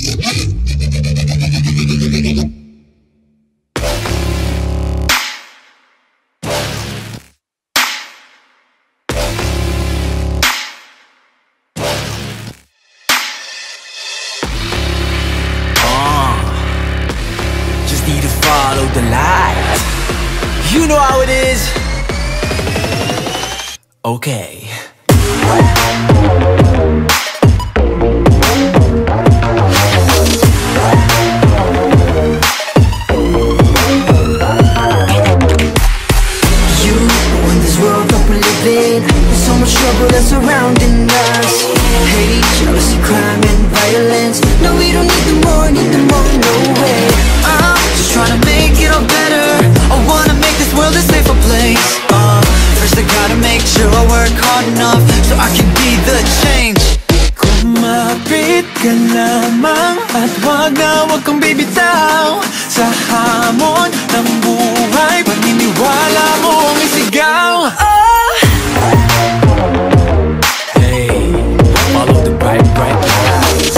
Need to follow the light. You know how it is. Okay. You, in this world that we live in, there's so much trouble that's surrounding us. Hate, jealousy, crime and violence. No, we don't need them more, no way. Just trying to make it all better. I wanna make this world a safer place. First I gotta make sure I work hard enough so I can be the change. Kumapit ka lamang at wag kang bibitaw sa hamon ng buhay. Paniniwala mong isigaw. Hey, follow the bright lights.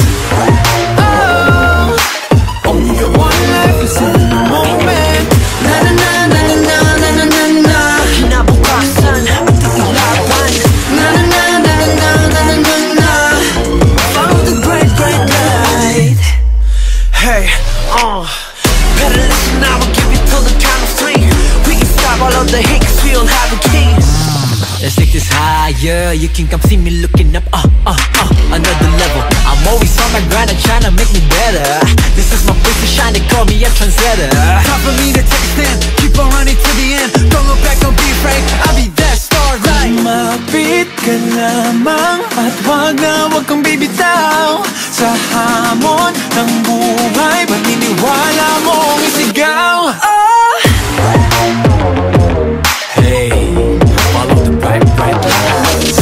Only got one life, is in the moment. Na na na na na na na na na. Kinabukasan at ilaban. Na na na na na na na na na. Follow the bright light. Hey, better listen now, I'll give you till the count of 3. We can stop all of the hate, cause we don't have the keys. Let's take this higher, you can come see me looking up, another level. I'm always on my grind and trying to make me better. This is my place to shine, they call me a trendsetter. Time for me to take a stand, keep on running to the end. Don't look back, don't be afraid, I'll be that star, right? Kumapit ka lamang at wag kang bibitaw sa hamon ng buhay. Paniniwala mong isigaw. Hey, follow the bright lights.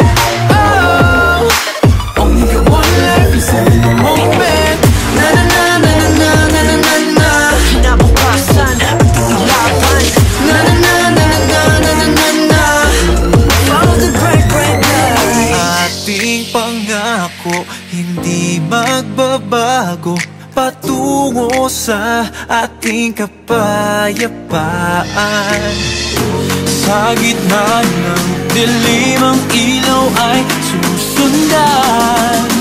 Only got one life, is in the moment. Na na na na na na na na na. Kinabukasan at ilaban. Na na na na na na na na na. Follow the bright light. Ating pangako hindi magbabago, patungo sa ating kapayapaan. Sa gitna ng dilim ang ilaw ay susundan.